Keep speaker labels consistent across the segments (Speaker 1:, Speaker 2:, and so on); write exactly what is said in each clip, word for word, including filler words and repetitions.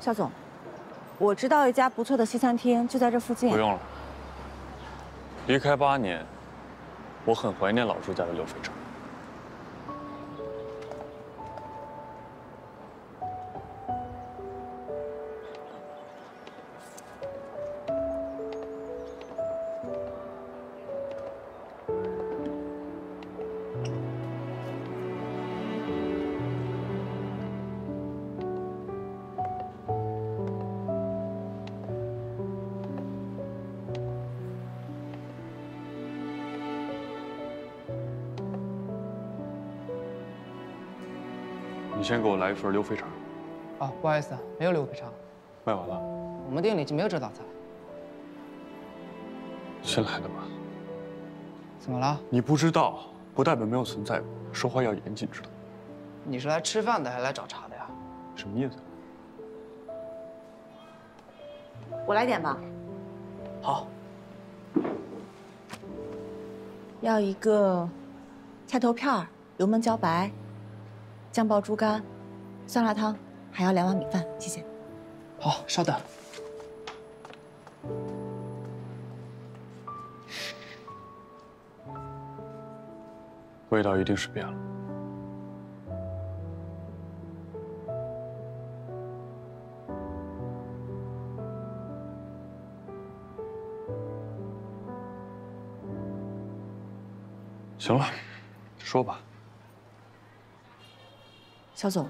Speaker 1: 肖总，我知道一家不错的西餐厅，就在这附近。
Speaker 2: 不用了。离开八年，我很怀念老朱家的溜肥肠。 你先给我来一份溜肥肠。
Speaker 3: 啊，不好意思，没有溜肥肠，
Speaker 2: 卖完了。
Speaker 3: 我们店里已经没有这道菜。
Speaker 2: 新来的吧？
Speaker 3: 怎么了？
Speaker 2: 你不知道，不代表没有存在过。说话要严谨，知道吗？
Speaker 3: 你是来吃饭的还是来找茬的呀？
Speaker 2: 什么意思？
Speaker 1: 我来点吧。
Speaker 3: 好。
Speaker 1: 要一个菜头片油焖茭白。 酱爆猪肝，酸辣汤，还要两碗米饭，谢谢。
Speaker 3: 好，稍等。
Speaker 2: 味道一定是变了。行了，说吧。
Speaker 1: 肖总，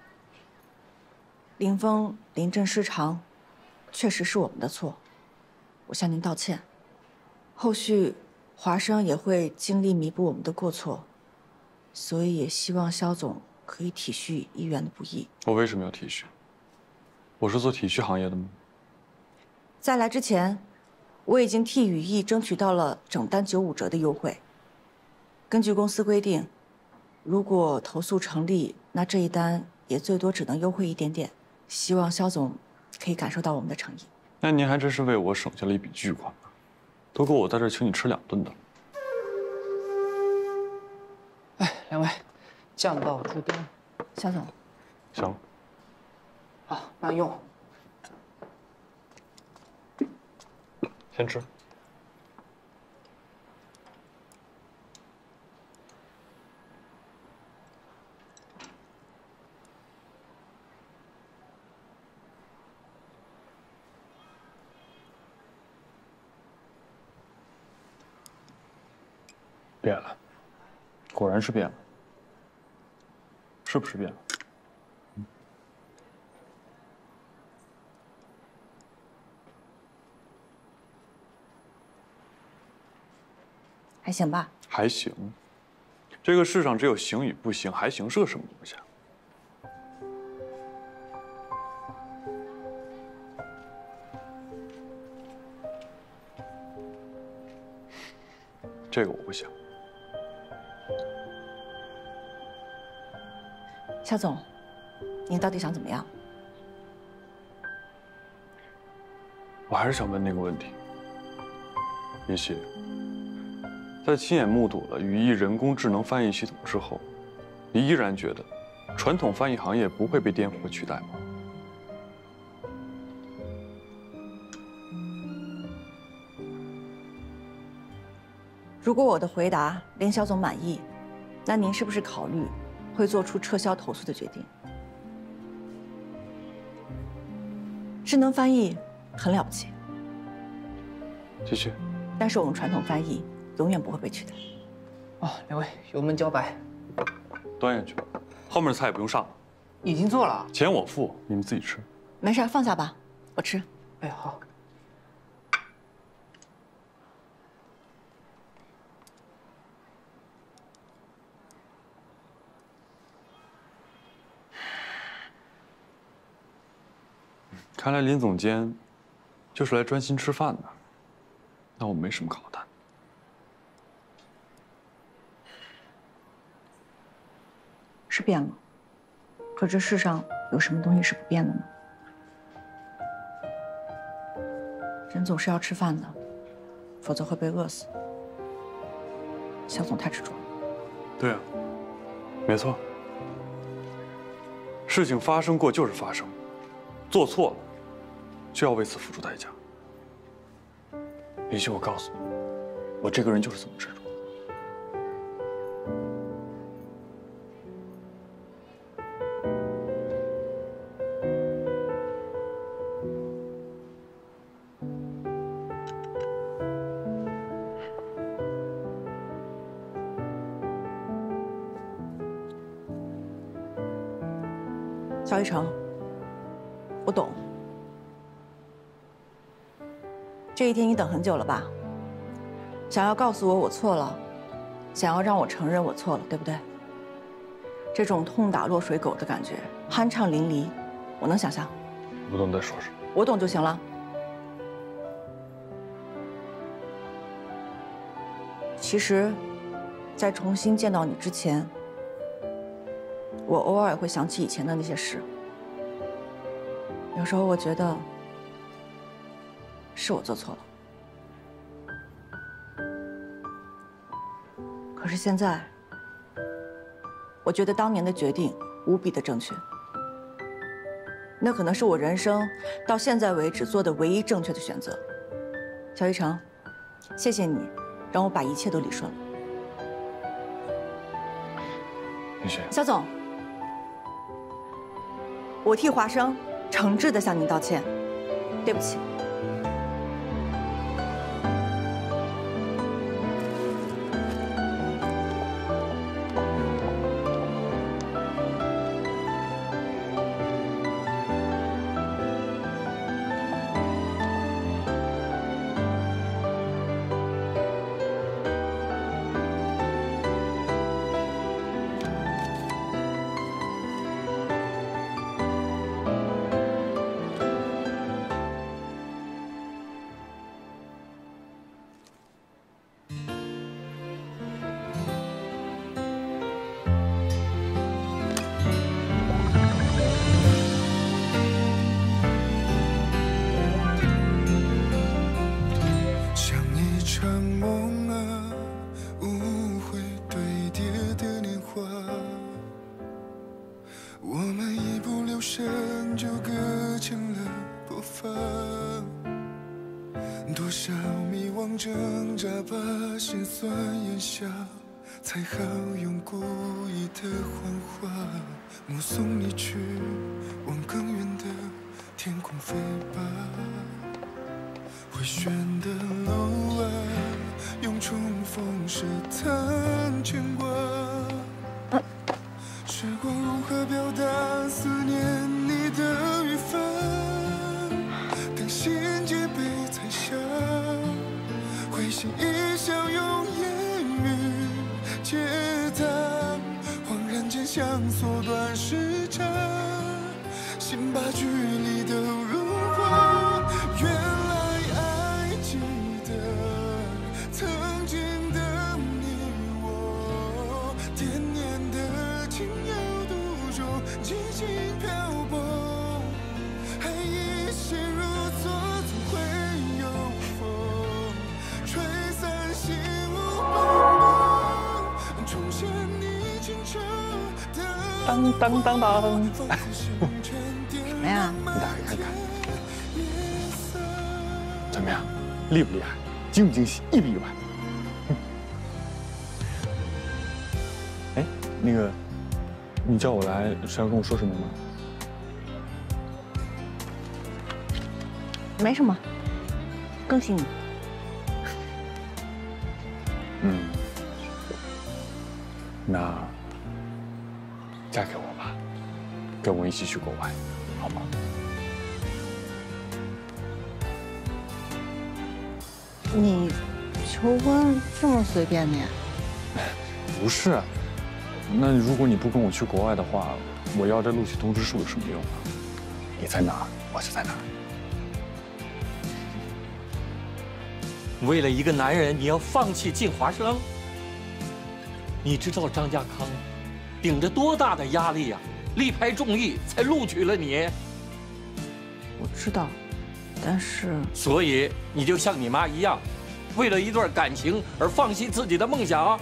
Speaker 1: 林峰临阵失常，确实是我们的错，我向您道歉。后续华生也会尽力弥补我们的过错，所以也希望肖总可以体恤医院的不易。
Speaker 2: 我为什么要体恤？我是做体恤行业的吗？
Speaker 1: 在来之前，我已经替羽翼争取到了整单九五折的优惠。根据公司规定。 如果投诉成立，那这一单也最多只能优惠一点点。希望肖总可以感受到我们的诚意。
Speaker 2: 那您还真是为我省下了一笔巨款啊，都够我在这儿请你吃两顿的了。
Speaker 3: 哎，两位，酱爆猪肝。
Speaker 1: 肖总，
Speaker 2: 行。
Speaker 3: 好，慢用。
Speaker 2: 先吃。 变了，果然是变了，是不是变了？嗯、
Speaker 1: 还行吧？
Speaker 2: 还行。这个世上只有行与不行，还行是个什么东西啊？这个我不行。
Speaker 1: 肖总，您到底想怎么样？
Speaker 2: 我还是想问那个问题。也许，在亲眼目睹了羽翼人工智能翻译系统之后，你依然觉得传统翻译行业不会被颠覆和取代吗？
Speaker 1: 如果我的回答令肖总满意，那您是不是考虑？ 会做出撤销投诉的决定。智能翻译很了不起，
Speaker 2: 继续。
Speaker 1: 但是我们传统翻译永远不会被取代。
Speaker 3: 哦，两位，油焖茭白，
Speaker 2: 端下去，后面的菜也不用上了。
Speaker 3: 已经做了，
Speaker 2: 钱我付，你们自己吃。
Speaker 1: 没事，放下吧，我吃。
Speaker 3: 哎，好。
Speaker 2: 看来林总监就是来专心吃饭的，那我没什么可好谈。
Speaker 1: 是变了，可这世上有什么东西是不变的呢？人总是要吃饭的，否则会被饿死。肖总太执着了。
Speaker 2: 对啊，没错。事情发生过就是发生， 做错了就要为此付出代价。林夕，我告诉你，我这个人就是这么执着。
Speaker 1: 肖一成，我懂。这一天你等很久了吧？想要告诉我我错了，想要让我承认我错了，对不对？这种痛打落水狗的感觉，酣畅淋漓，我能想象。
Speaker 2: 不懂你在说什么？
Speaker 1: 我懂就行了。其实，在重新见到你之前， 我偶尔会想起以前的那些事，有时候我觉得是我做错了，可是现在，我觉得当年的决定无比的正确，那可能是我人生到现在为止做的唯一正确的选择。肖一成，谢谢你，让我把一切都理顺了。
Speaker 2: 林夕，
Speaker 1: 肖总。 我替华生诚挚地向您道歉，对不起。
Speaker 4: 多少迷惘挣扎，把心酸咽下，才好用故意的谎话，目送你去往更远的天空飞吧。回旋的路啊，用冲锋试探牵挂。时光如何表达思念你的语法？当心结被踩下，会心一笑，用言语解答。恍然间像缩短时差，心把距离都融化。原来爱记得曾经的你我，惦念的情有独钟，激情漂泊。爱已陷入错，总会有风吹散心无斑驳，重现你清澈的
Speaker 3: 当当当当。
Speaker 1: 什么呀？
Speaker 2: 你打开看看，怎么样？厉不厉害？惊不惊喜？意不意外？哎，那个，你叫我来是要跟我说什么吗？
Speaker 1: 没什么，恭喜你。
Speaker 2: 嗯，那嫁给我吧，跟我一起去国外，好吗？
Speaker 1: 你求婚这么随便的呀？
Speaker 2: 不是，那如果你不跟我去国外的话，我要这录取通知书有什么用啊？你在哪儿，我就在哪儿。
Speaker 5: 为了一个男人，你要放弃进华生？你知道张家康顶着多大的压力呀、啊，力排众议才录取了你。
Speaker 1: 我知道，但是……
Speaker 5: 所以你就像你妈一样，为了一段感情而放弃自己的梦想。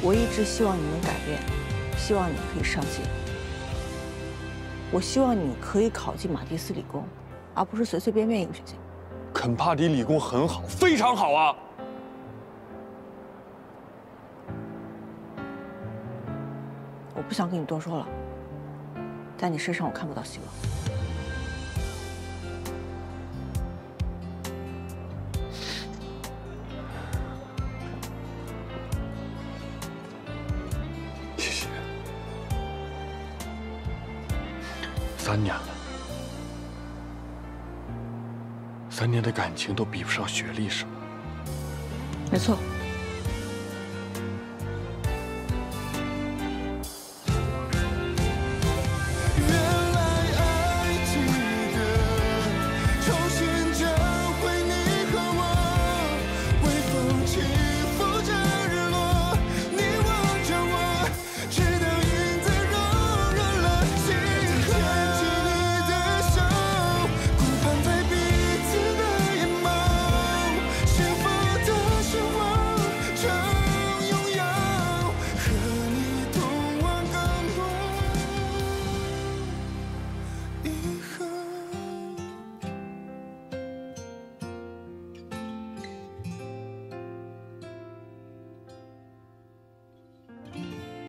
Speaker 1: 我一直希望你能改变，希望你可以上进。我希望你可以考进马蒂斯理工，而不是随随便便一个学校。
Speaker 2: 肯帕迪理工很好，非常好啊！
Speaker 1: 我不想跟你多说了，在你身上我看不到希望。
Speaker 2: 谢谢。三年了，三年的感情都比不上学历，是吗？
Speaker 1: 没错。